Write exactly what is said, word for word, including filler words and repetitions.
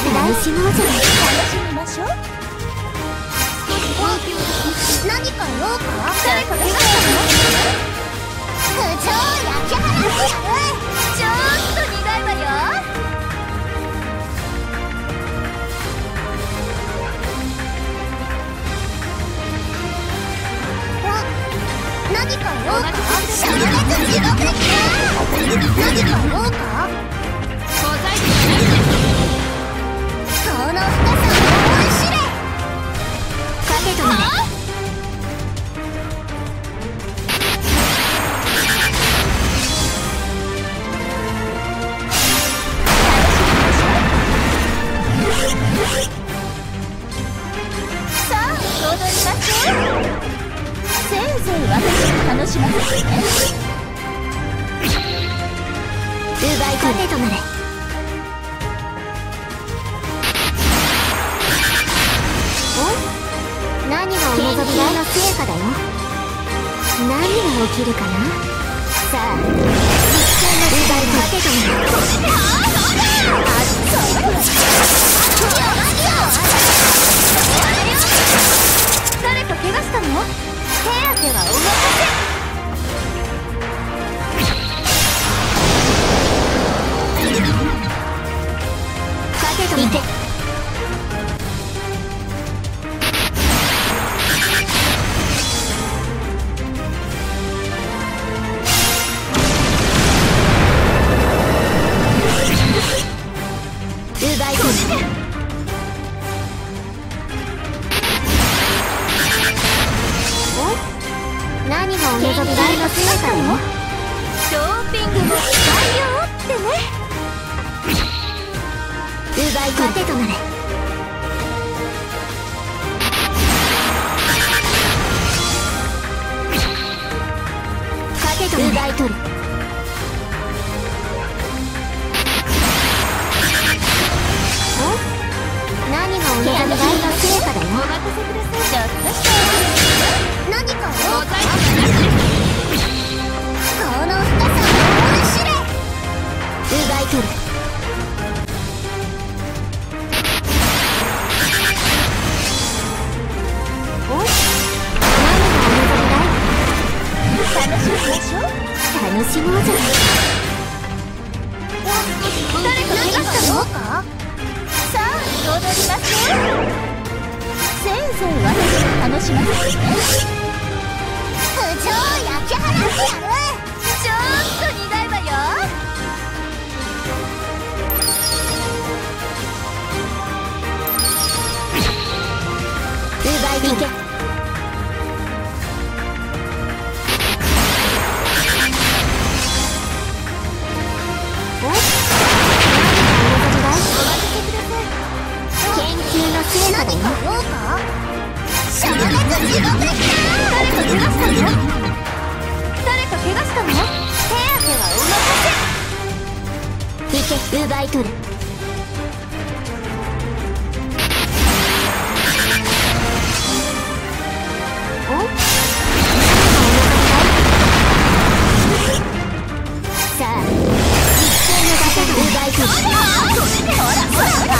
楽しもうじゃない。 楽しみましょう。何か用か。誰か怪我したの？苦情焼き払ってやる。ちょっと苦いわよ。何か用か。しゃれと地獄的な。何か用か。ございこの深さを思い知れ。かけとなれ。さあ踊りましょう。せいぜい私を楽しませてね。奪いかけとなれ。お？何がお望みだ？研究の成果だよ。何が起きるかな。さあ実験の奪いかけとなれ。あっそうだ。誰か怪我したの？手当てはお任せ。かけといて。奪い取る。何がお望みだ？の成果よ。ドーピングも使いよってね。奪い取てとなれ。かけとなれ。奪い取る。お？何がお望みだ？の成果だよ。お任せください。ちょっとした何かをございます。この深さを思い知れ。奪い取る。お？何がお望みだい？楽しみでしょ？楽しもうじゃない。誰か怪我したのか？さあ踊りましょう。せいぜい私を楽しませてね。苦情焼き払ってやる。ちょっと苦いわよ。奪いに行け。お？何がお望みだい？お任せください。研究の成果だよ。何か用か？しゃれと地獄的な。誰か怪我したの？誰か怪我したの？手当てはお任せ。行け、奪い取る。お？何がお望みだい？さあ実験の場所で奪い取る。ほらほらほら。